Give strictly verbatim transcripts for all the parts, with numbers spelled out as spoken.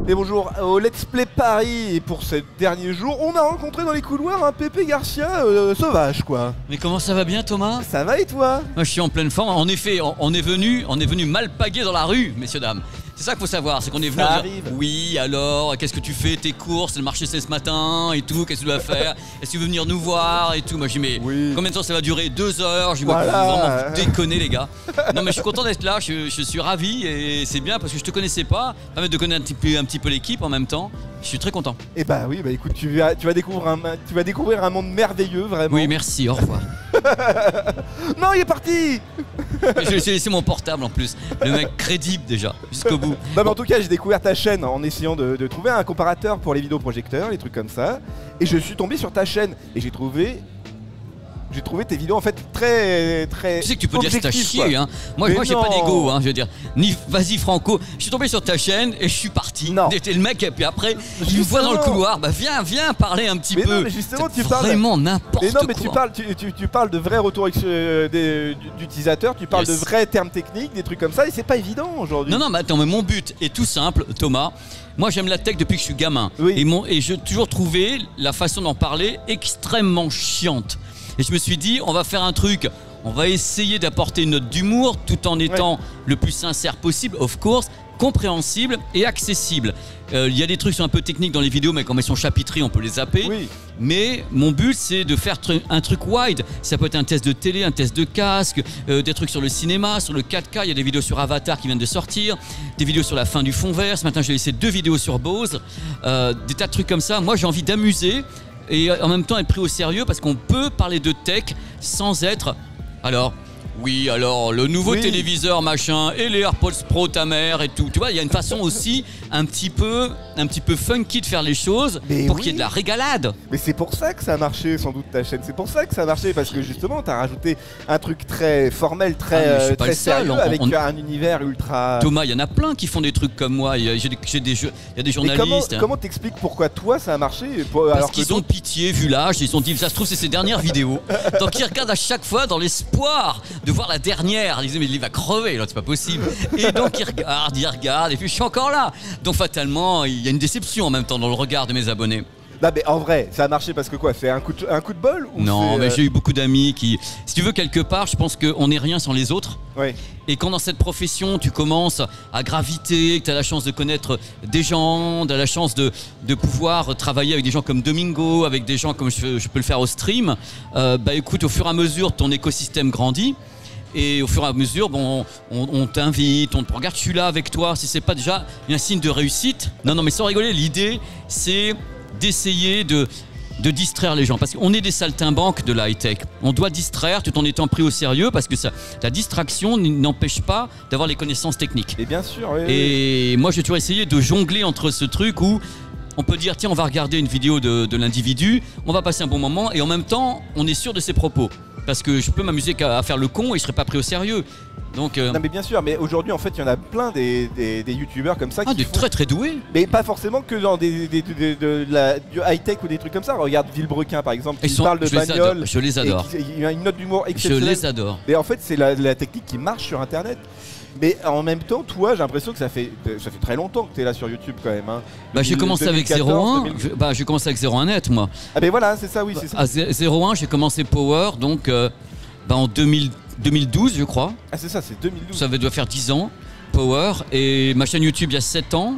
Et bonjour au Let's Play Paris. Et pour ce dernier jour, on a rencontré dans les couloirs un Pépé Garcia euh, sauvage quoi. Mais comment ça va bien Thomas? Ça va et toi? Moi je suis en pleine forme. En effet, on, on est venu, on est venu mal paguer dans la rue, messieurs dames. C'est ça qu'il faut savoir, c'est qu'on est venu. Ça à arrive. dire, oui, alors, qu'est-ce que tu fais, tes courses, le marché c'est ce matin et tout, qu'est-ce que tu dois faire? Est-ce que tu veux venir nous voir et tout? Moi j'ai dit mais Oui. combien de temps ça va durer? Deux heures. Je dis Voilà. moi vraiment vous déconnez les gars. Non mais je suis content d'être là, je, je suis ravi et c'est bien parce que je te connaissais pas, permettre de connaître un petit peu, un petit peu l'équipe en même temps. Je suis très content. Et bah oui, bah écoute, tu vas, tu vas découvrir un, tu vas découvrir un monde merveilleux vraiment. Oui merci, au revoir. Non, il est parti. Je lui ai laissé mon portable en plus, le mec crédible déjà, jusqu'au bout. Non mais en tout cas j'ai découvert ta chaîne en essayant de, de trouver un comparateur pour les vidéoprojecteurs, les trucs comme ça. Et je suis tombé sur ta chaîne et j'ai trouvé... J'ai trouvé tes vidéos en fait très très. Tu sais que tu peux dire que t'as chié, hein. Moi, Mais moi j'ai non. pas d'ego, hein. Je veux dire, ni vas-y Franco. Je suis tombé sur ta chaîne et je suis parti. Non. T'es le mec et puis après, il me Justement. voit dans le couloir. Bah viens, viens parler un petit Mais peu. non, mais justement, C'est tu parles- vraiment n'importe Mais quoi. non mais tu parles, tu, tu- tu parles de vrais retours euh, des- d'utilisateurs, tu parles Yes. de vrais termes techniques, des trucs comme ça et c'est pas évident aujourd'hui. Non, non, mais attends, mais mon but est tout simple, Thomas. Moi, j'aime la tech depuis que je suis gamin. Oui. Et, mon, et j'ai toujours trouvé la façon d'en parler extrêmement chiante. Et je me suis dit, on va faire un truc, on va essayer d'apporter une note d'humour tout en étant Ouais. le plus sincère possible, of course, compréhensible et accessible. Euh, Il y a des trucs qui sont un peu techniques dans les vidéos, mais quand elles sont chapitrées, on peut les zapper. Oui. Mais mon but, c'est de faire tru- un truc wide. Ça peut être un test de télé, un test de casque, euh, des trucs sur le cinéma, sur le quatre K. Il y a des vidéos sur Avatar qui viennent de sortir, des vidéos sur la fin du fond vert. Ce matin, j'ai laissé deux vidéos sur Bose, euh, des tas de trucs comme ça. Moi, j'ai envie d'amuser et en même temps être pris au sérieux parce qu'on peut parler de tech sans être... Alors... Oui, alors le nouveau Oui. téléviseur machin et les AirPods Pro ta mère et tout. Tu vois, il y a une façon aussi un petit peu, un petit peu funky de faire les choses Mais pour oui. qu'il y ait de la régalade. Mais c'est pour ça que ça a marché sans doute ta chaîne, c'est pour ça que ça a marché parce que justement t'as rajouté un truc très formel, très, Ah, mais je suis euh, pas très le seul, sérieux on- avec on- un univers ultra... Thomas, il y en a plein qui font des trucs comme moi. Il y a, j'ai des, j'ai des jeux- il y a des Mais comment journalistes. hein. comment t'expliques pourquoi toi ça a marché pour- Parce alors que qu'ils ont d'autres- pitié, vu l'âge, ils ont dit, ça se trouve, c'est ses dernières vidéos. Donc ils regardent à chaque fois dans l'espoir de voir la dernière. Ils disaient, mais il va crever, là, c'est pas possible. Et donc ils regardent, ils regardent, et puis je suis encore là. Donc fatalement, il y a une déception en même temps dans le regard de mes abonnés. Non mais en vrai, ça a marché parce que quoi? C'est un coup de, un coup de bol ou Non, c'est, mais euh, j'ai eu beaucoup d'amis qui, si tu veux, quelque part, je pense qu'on n'est rien sans les autres. ouais. Et quand dans cette profession, tu commences à graviter, que tu as la chance de connaître des gens, tu as la chance de, de pouvoir travailler avec des gens comme Domingo, avec des gens comme je, je peux le faire au stream, euh, bah écoute, au fur et à mesure, ton écosystème grandit. Et au fur et à mesure, bon, on, on t'invite, on te regarde, je suis là avec toi. Si c'est pas déjà un signe de réussite, non, non, mais sans rigoler, l'idée, c'est d'essayer de, de distraire les gens. Parce qu'on est des saltimbanques de la high-tech. On doit distraire tout en étant pris au sérieux parce que ça, la distraction n'empêche pas d'avoir les connaissances techniques. Et bien sûr, oui, oui. Et moi, j'ai toujours essayé de jongler entre ce truc où on peut dire, tiens, on va regarder une vidéo de, de l'individu, on va passer un bon moment et en même temps, on est sûr de ses propos. Parce que je peux m'amuser qu'à à faire le con et je serai pas pris au sérieux. Donc, euh, Non mais bien sûr, mais aujourd'hui en fait il y en a plein des, des, des youtubeurs comme ça ah, qui des font- très très doués. Mais pas forcément que dans des, des- des- de la, du high-tech ou des trucs comme ça. Regarde Villebrequin par exemple, Ils qui sont- parle de je les bagnole. adore, je les adore. et qui- Il y a une note d'humour Je exceptionnelle. les adore. Et en fait c'est la, la technique qui marche sur internet. Mais en même temps, toi, j'ai l'impression que ça fait, ça fait très longtemps que tu es là sur YouTube quand même. Hein. Bah, j'ai Depuis commencé avec zéro un. deux mille quatorze, Je- Bah, j'ai commencé avec zéro un net, moi. Ah ben voilà, c'est ça, oui, c'est ça. À zé- zéro un, j'ai commencé Power, donc euh, bah, en deux mille, deux mille douze, je crois. Ah c'est ça, c'est deux mille douze. Ça doit faire dix ans, Power. Et ma chaîne YouTube, il y a sept ans.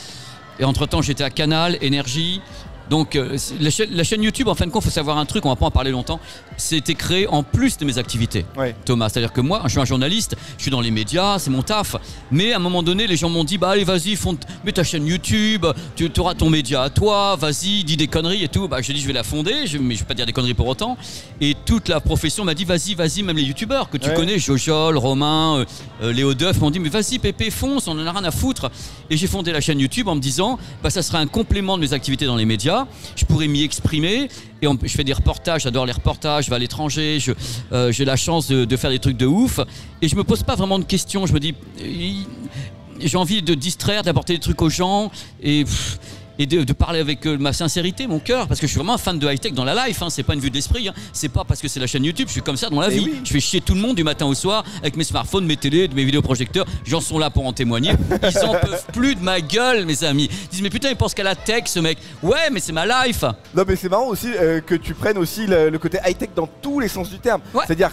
Et entre-temps, j'étais à Canal, Énergie. Donc, euh, c'est- la, chaîne, la chaîne YouTube, en fin de compte, il faut savoir un truc, on va pas en parler longtemps. C'était créé en plus de mes activités. Ouais. Thomas, c'est-à-dire que moi, je suis un journaliste, je suis dans les médias, c'est mon taf. Mais à un moment donné, les gens m'ont dit, bah allez, vas-y, fonde, mets ta chaîne YouTube, tu auras ton média à toi, vas-y, dis des conneries et tout. Bah, j'ai dit, je vais la fonder, je, mais je vais pas dire des conneries pour autant. Et toute la profession m'a dit, vas-y, vas-y, même les youtubeurs que tu Ouais. connais, Jojol, Romain, euh, euh, Léo Duff, m'ont dit, mais vas-y, Pépé, fonce, on en a rien à foutre. Et j'ai fondé la chaîne YouTube en me disant, bah, ça sera un complément de mes activités dans les médias. Je pourrais m'y exprimer et on- je fais des reportages, j'adore les reportages, je vais à l'étranger, je, euh, j'ai la chance de, de faire des trucs de ouf et je me pose pas vraiment de questions, je me dis, il- j'ai envie de distraire, d'apporter des trucs aux gens et, pff, et de, de parler avec euh, ma sincérité, mon cœur, parce que je suis vraiment un fan de high-tech dans la life, hein, c'est pas une vue de l'esprit, hein, c'est pas parce que c'est la chaîne YouTube, je suis comme ça dans la Et vie. oui. Je fais chier tout le monde du matin au soir avec mes smartphones, mes télés, mes vidéoprojecteurs, j'en sont là pour en témoigner. Ils en peuvent plus de ma gueule, mes amis. Ils disent mais putain, il pense qu'à la tech ce mec. Ouais, mais c'est ma life. Non mais c'est marrant aussi euh, que tu prennes aussi le, le côté high-tech dans tous les sens du terme. Ouais. C'est-à-dire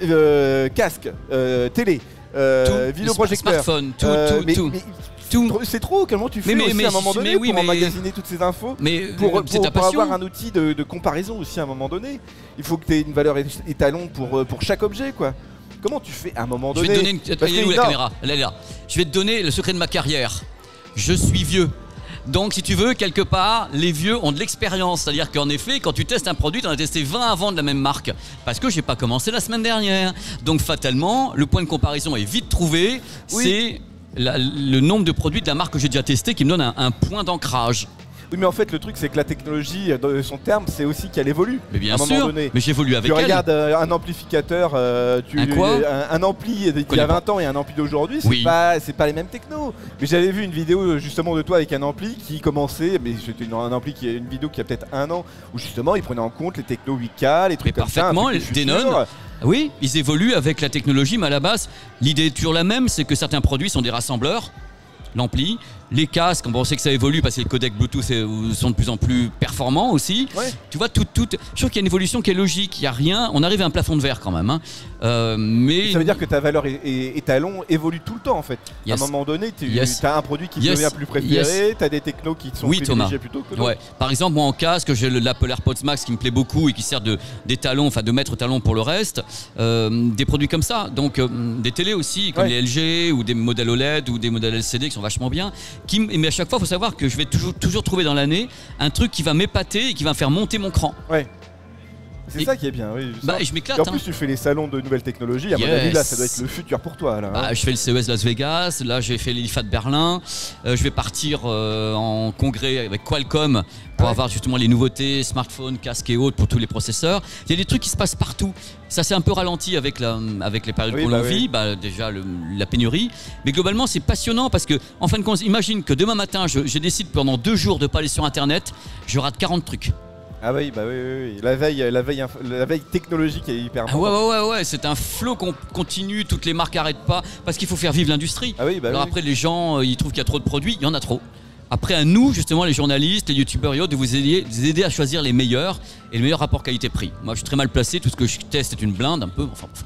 euh, casque, euh, télé, euh, Tout, vidéoprojecteur, smartphone, tout, euh, tout, mais- tout. mais Tout. c'est trop, comment tu fais Mais- mais- aussi mais- à un moment mais donné oui, pour mais- emmagasiner toutes ces infos, Mais pour, euh, c'est pour- ta pour passion. avoir un outil de, de comparaison aussi à un moment donné. Il faut que tu aies une valeur é- étalon pour, euh, pour chaque objet quoi. Comment tu fais à un moment Je vais donné te donner une... Parce Elle est que où la non. caméra? Elle est là. Je vais te donner le secret de ma carrière. Je suis vieux. Donc si tu veux, quelque part, les vieux ont de l'expérience. C'est-à-dire qu'en effet, quand tu testes un produit, tu en as testé vingt avant de la même marque. Parce que j'ai pas commencé la semaine dernière. Donc fatalement, le point de comparaison est vite trouvé. Oui. C'est la- le nombre de produits de la marque que j'ai déjà testé qui me donne un, un point d'ancrage. Oui mais en fait le truc c'est que la technologie dans son terme c'est aussi qu'elle évolue. Mais bien à un moment sûr, donné. mais j'évolue avec Tu elle. regardes euh, un amplificateur, euh, tu, Un quoi un, un ampli d'il y Connais a pas. vingt ans et un ampli d'aujourd'hui, c'est Oui. pas, c'est pas les mêmes technos. Mais j'avais vu une vidéo justement de toi avec un ampli qui commençait, mais c'était une, un ampli qui une vidéo qui a peut-être un an, où justement il prenait en compte les technos huit K, les trucs Mais comme ça. un parfaitement, truc les du futur. Denon. Oui, ils évoluent avec la technologie, mais à la base, l'idée est toujours la même, c'est que certains produits sont des rassembleurs, l'ampli, les casques, on sait que ça évolue parce que les codecs Bluetooth euh, sont de plus en plus performants aussi. Ouais. Tu vois, tout, tout, je trouve qu'il y a une évolution qui est logique, il n'y a rien, on arrive à un plafond de verre quand même. Hein. Euh, mais Ça veut dire que ta valeur et, et- étalon évolue tout le temps en fait. Yes. À un moment donné, tu Yes. as un produit qui Yes. devient plus préféré, tu as des technos qui te sont Oui, Thomas. privilégiés plutôt que d'autres. Ouais. Par exemple, moi en casque, j'ai le- l'Apple AirPods Max qui me plaît beaucoup et qui sert de d'étalon, enfin de maître talon pour le reste. Euh, des produits comme ça, donc euh, des télés aussi, comme Ouais. les L G ou des modèles O L E D ou des modèles L C D qui sont vachement bien. Qui, m- mais à chaque fois, il faut savoir que je vais toujours, toujours trouver dans l'année un truc qui va m'épater et qui va me faire monter mon cran. Ouais. C'est Et- ça qui est bien, oui. Bah, ça. et je Et m'éclate. en hein. plus, tu fais les salons de nouvelles technologies. À mon Yes. avis, là, ça doit être le futur pour toi. Là, hein. Bah, je fais le C E S Las Vegas, là j'ai fait l'I F A de Berlin, Euh, je vais partir euh, en congrès avec Qualcomm pour Ouais. avoir justement les nouveautés, smartphones, casques et autres pour tous les processeurs. Il y a des trucs qui se passent partout. Ça s'est un peu ralenti avec, la, avec les périodes Oui, qu'on bah vit, oui. bah, déjà le- la pénurie. Mais globalement c'est passionnant parce que en fin de compte, imagine que demain matin je, je décide pendant deux jours de ne pas aller sur internet, je rate quarante trucs. Ah oui, bah oui, oui, oui. La veille, la veille, inf- la veille technologique est hyper Ah ouais, importante. ouais, ouais, ouais, c'est un flot qu'on continue, toutes les marques n'arrêtent pas parce qu'il faut faire vivre l'industrie. Ah oui, bah Alors oui. après, les gens, euh, ils trouvent qu'il y a trop de produits, il y en a trop. Après, à nous, justement, les journalistes, les youtubeurs et autres, de vous aider, de vous aider à choisir les meilleurs et le meilleur rapport qualité-prix. Moi, je suis très mal placé, tout ce que je teste est une blinde, un peu. Enfin,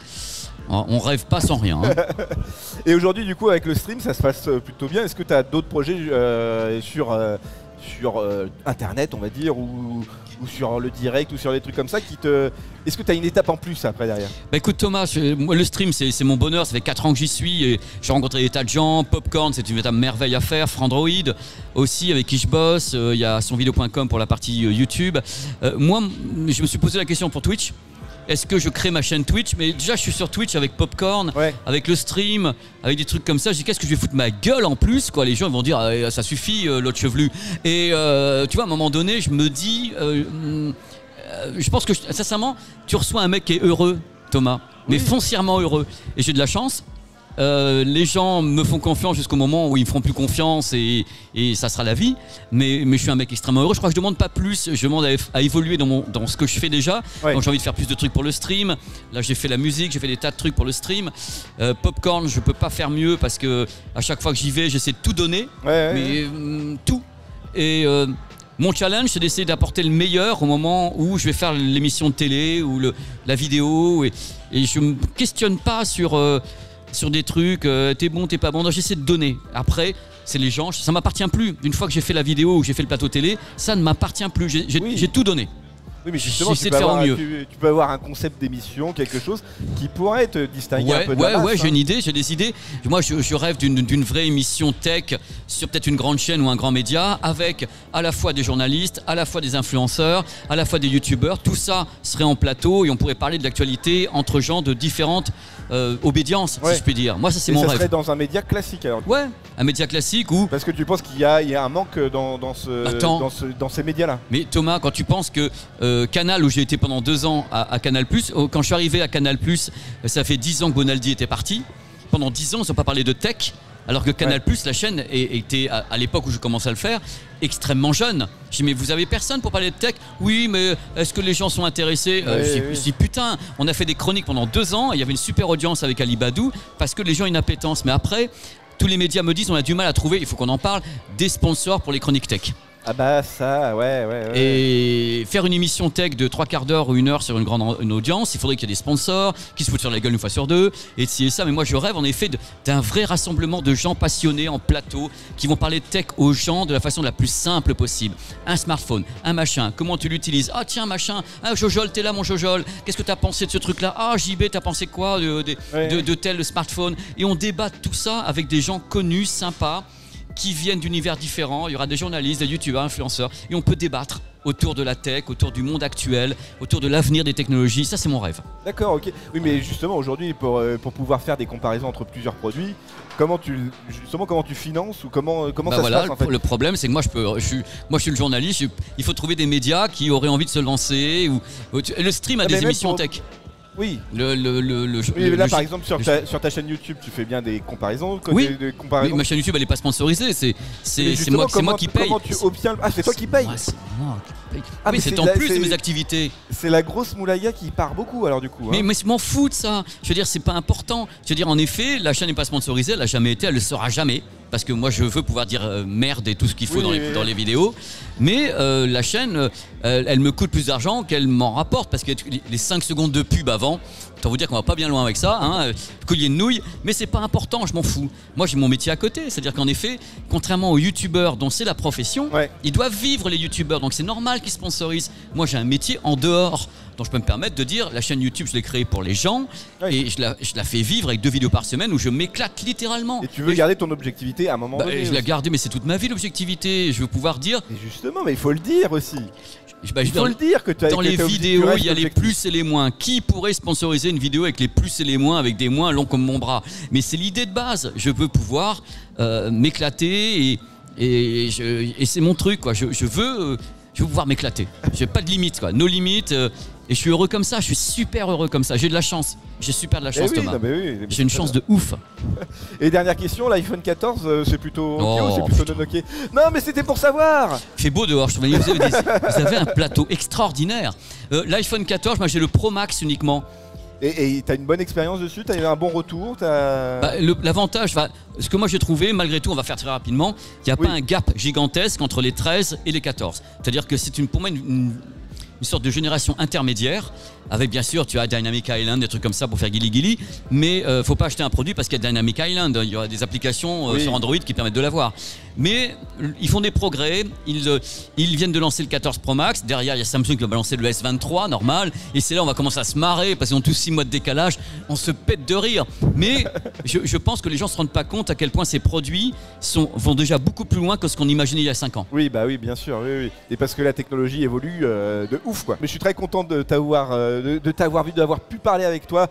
on rêve pas sans rien. hein. Et aujourd'hui, du coup, avec le stream, ça se passe euh, plutôt bien. Est-ce que tu as d'autres projets euh, sur, euh, sur euh, Internet, on va dire, ou, ou sur le direct, ou sur des trucs comme ça qui te... Est-ce que tu as une étape en plus après derrière? Bah écoute Thomas, je- moi, le stream c'est c'est mon bonheur, ça fait quatre ans que j'y suis et j'ai rencontré des tas de gens. Popcorn, c'est une véritable merveille à faire. Frandroid aussi avec qui je bosse, Euh, il y a sonvideo point com pour la partie euh, YouTube. Euh, moi, m- je me suis posé la question pour Twitch. Est-ce que je crée ma chaîne Twitch? Mais déjà je suis sur Twitch avec Popcorn, Ouais. avec le stream, avec des trucs comme ça. Je dis qu'est-ce que je vais foutre ma gueule en plus quoi. Les gens ils vont dire ah, ça suffit euh, l'autre chevelu. Et euh, tu vois à un moment donné je me dis... euh, hum, euh, je pense que, je- sincèrement, tu reçois un mec qui est heureux, Thomas, mais Oui. foncièrement heureux. Et j'ai de la chance. Euh, les gens me font confiance jusqu'au moment où ils me feront plus confiance et, et ça sera la vie. Mais, mais je suis un mec extrêmement heureux. Je crois que je demande pas plus. Je demande à, à évoluer dans, mon, dans ce que je fais déjà. Ouais. Donc j'ai envie de faire plus de trucs pour le stream. Là j'ai fait la musique, j'ai fait des tas de trucs pour le stream. Euh, Popcorn, je peux pas faire mieux parce que à chaque fois que j'y vais, j'essaie de tout donner. Ouais, ouais, Mais ouais. hum, tout. Et euh, mon challenge, c'est d'essayer d'apporter le meilleur au moment où je vais faire l'émission de télé ou le, la vidéo. Et, et je me questionne pas sur, euh, sur des trucs, euh, t'es bon, t'es pas bon. Non, j'essaie de donner. Après, c'est les gens, ça m'appartient plus. Une fois que j'ai fait la vidéo ou que j'ai fait le plateau télé, ça ne m'appartient plus. J'ai j'ai- Oui. j'ai tout donné. Oui, mais justement, j'essaie tu de peux, faire au avoir, mieux. tu, tu peux avoir un concept d'émission, quelque chose qui pourrait te distinguer un Ouais, peu de ouais, la masse. ouais, j'ai hein. une idée, j'ai des idées. Moi, je, je rêve d'une d'une vraie émission tech sur peut-être une grande chaîne ou un grand média avec à la fois des journalistes, à la fois des influenceurs, à la fois des youtubeurs. Tout ça serait en plateau et on pourrait parler de l'actualité entre gens de différentes euh, obédiences, Ouais. si je puis dire. Moi, ça, c'est Et mon ça rêve. serait dans un média classique alors. Ouais, un média classique où Parce que tu penses qu'il y a, il y a un manque dans, dans, ce, Attends. dans, ce, dans ces médias-là. Mais Thomas, quand tu penses que euh, Canal, où j'ai été pendant deux ans à, à Canal+, euh, quand je suis arrivé à Canal+, euh, ça fait dix ans que Bonaldi était parti. Pendant dix ans, ils n'ont pas parlé de tech. Alors que Canal+, ouais. la chaîne, était, à, à l'époque où je commençais à le faire, extrêmement jeune. Je dis, mais vous avez personne pour parler de tech? Oui, mais est-ce que les gens sont intéressés? euh, oui, Je dis, oui. je dis, putain, on a fait des chroniques pendant deux ans, il y avait une super audience avec Ali Badou, parce que les gens ont une appétence. Mais après, tous les médias me disent, on a du mal à trouver, il faut qu'on en parle, des sponsors pour les chroniques tech. Ah bah ça, ouais, ouais, ouais. Et faire une émission tech de trois quarts d'heure ou une heure sur une grande une audience, il faudrait qu'il y ait des sponsors qui se foutent sur la gueule une fois sur deux, et de ci et ça. Mais moi je rêve en effet d'un vrai rassemblement de gens passionnés en plateau qui vont parler de tech aux gens de la façon la plus simple possible. Un smartphone, un machin, comment tu l'utilises? Ah tiens machin, ah Jojol, t'es là mon Jojol, qu'est-ce que t'as pensé de ce truc là? Ah J B, t'as pensé quoi de, de, ouais. de, de tel smartphone? Et on débat de tout ça avec des gens connus, sympas, qui viennent d'univers différents. Il y aura des journalistes, des youtubeurs, influenceurs, et on peut débattre autour de la tech, autour du monde actuel, autour de l'avenir des technologies. Ça, c'est mon rêve. D'accord, ok. Oui, mais justement, aujourd'hui, pour, euh, pour pouvoir faire des comparaisons entre plusieurs produits, comment tu, justement, comment tu finances ou comment, comment bah ça voilà, se passe en fait? Le problème, c'est que moi, je, peux, je, suis, moi, je suis le journaliste. Je, il faut trouver des médias qui auraient envie de se lancer. Ou, le stream a ah, des émissions pour... tech. Oui. Le, le, le, le, oui, le, là, le, par exemple, sur ta, sur ta chaîne YouTube, tu fais bien des comparaisons. Oui. Des, des comparaisons. Oui, ma chaîne YouTube, elle n'est pas sponsorisée. C'est moi, moi qui paye. Comment tu obtiens... Ah, c'est toi qui paye. Ah, c'est moi qui paye. Ah, oui, c'est en plus de mes activités. C'est la grosse moulaya qui part beaucoup, alors du coup. Mais, hein. mais je m'en fous de ça. Je veux dire, c'est pas important. Je veux dire, en effet, la chaîne n'est pas sponsorisée. Elle n'a jamais été. Elle le sera jamais. Parce que moi, je veux pouvoir dire euh, merde et tout ce qu'il faut oui, dans, les, oui. dans les vidéos. Mais euh, la chaîne, euh, elle me coûte plus d'argent qu'elle m'en rapporte. Parce que les cinq secondes de pub avant, autant vous dire qu'on va pas bien loin avec ça. Hein, collier de nouilles. Mais c'est pas important, je m'en fous. Moi, j'ai mon métier à côté. C'est-à-dire qu'en effet, contrairement aux youtubeurs dont c'est la profession, ouais. ils doivent vivre les youtubeurs. Donc c'est normal qu'ils sponsorisent. Moi, j'ai un métier en dehors. Donc je peux me permettre de dire, la chaîne YouTube, je l'ai créée pour les gens. Oui. Et je la, je la fais vivre avec deux vidéos par semaine où je m'éclate littéralement. Et tu veux et garder je... ton objectivité à un moment bah, donné? Je la garde, mais c'est toute ma vie l'objectivité. Je veux pouvoir dire... Et justement, mais il faut le dire aussi. Bah, il faut dans, le dire que tu as Dans que les vidéos, il y a les plus et les moins. Qui pourrait sponsoriser une vidéo avec les plus et les moins, avec des moins longs comme mon bras? Mais c'est l'idée de base. Je veux pouvoir euh, m'éclater et, et, et c'est mon truc, quoi. Je, je veux... Euh, je veux pouvoir m'éclater. J'ai pas de limites, quoi. No limites. Euh, et je suis heureux comme ça. Je suis super heureux comme ça. J'ai de la chance. J'ai super de la chance, oui, Thomas. Non, oui, j'ai une chance de ouf. Et dernière question, l'iPhone quatorze, euh, c'est plutôt ok oh, ou c'est plutôt non ok? Non, mais c'était pour savoir. Il fait beau dehors. Je vous, avez des, vous avez un plateau extraordinaire. Euh, L'iPhone quatorze, moi j'ai le Pro Max uniquement. Et t'as une bonne expérience dessus? T'as eu un bon retour? bah, L'avantage, bah, ce que moi j'ai trouvé, malgré tout, on va faire très rapidement, il n'y a oui. pas un gap gigantesque entre les treize et les quatorze. C'est-à-dire que c'est une, pour moi une, une, une sorte de génération intermédiaire. Avec bien sûr, tu as Dynamic Island, des trucs comme ça pour faire guili-guili, mais euh, faut pas acheter un produit parce qu'il y a Dynamic Island, il y aura des applications euh, oui. sur Android qui permettent de l'avoir. Mais ils font des progrès, ils, euh, ils viennent de lancer le quatorze Pro Max, derrière il y a Samsung qui va lancer le S vingt-trois, normal, et c'est là on va commencer à se marrer parce qu'ils ont tous six mois de décalage, on se pète de rire. Mais je, je pense que les gens se rendent pas compte à quel point ces produits sont, vont déjà beaucoup plus loin que ce qu'on imaginait il y a cinq ans. Oui, bah oui, bien sûr, oui, oui. Et parce que la technologie évolue euh, de ouf, quoi. Mais je suis très content de t'avoir... Euh, de, de t'avoir vu, d'avoir pu parler avec toi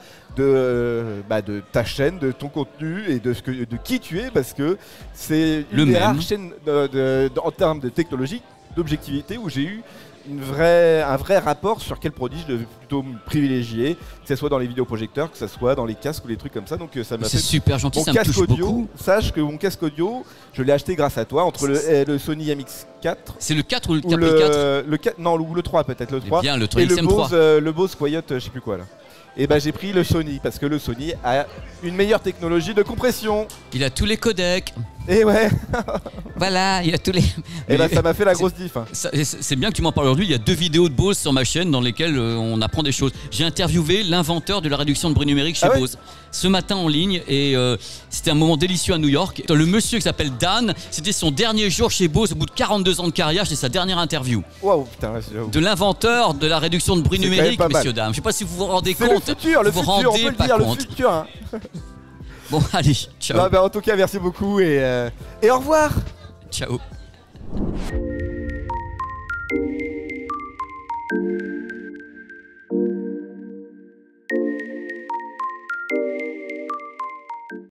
de, bah, de ta chaîne, de ton contenu et de, ce que, de qui tu es, parce que c'est une Le des même. rares chaînes de, de, de, en termes de technologie, d'objectivité, où j'ai eu une vraie, un vrai rapport sur quel produit je devais plutôt me privilégier, que ce soit dans les vidéoprojecteurs, que ce soit dans les casques ou les trucs comme ça. Donc ça m'a fait... C'est super gentil, mon ça me touche audio, beaucoup. Sache que mon casque audio, je l'ai acheté grâce à toi, entre le, le Sony M X quatre. C'est le quatre ou le, ou le quatre, le quatre Non, ou le trois peut-être, le trois. Bien, le et le Bose, euh, le Bose Quiet, je sais plus quoi là. Et bah j'ai pris le Sony parce que le Sony a une meilleure technologie de compression. Il a tous les codecs. Et ouais. Voilà, il a tous les... Et bah ça m'a fait la grosse diff. Hein. C'est bien que tu m'en parles aujourd'hui. Il y a deux vidéos de Bose sur ma chaîne dans lesquelles euh, on apprend des choses. J'ai interviewé l'inventeur de la réduction de bruit numérique chez ah ouais Bose ce matin en ligne et euh, c'était un moment délicieux à New York. Le monsieur qui s'appelle Dan, c'était son dernier jour chez Bose au bout de quarante-deux ans de carrière. C'était sa dernière interview. Waouh, putain, de l'inventeur de la réduction de bruit numérique, messieurs, dames. Je sais pas si vous vous rendez compte. Le futur, le vous futur, vous rendez on peut le pas dire, compte. le futur. Hein. Bon, allez, ciao. Bah, bah, en tout cas, merci beaucoup et, euh, et au revoir. Ciao.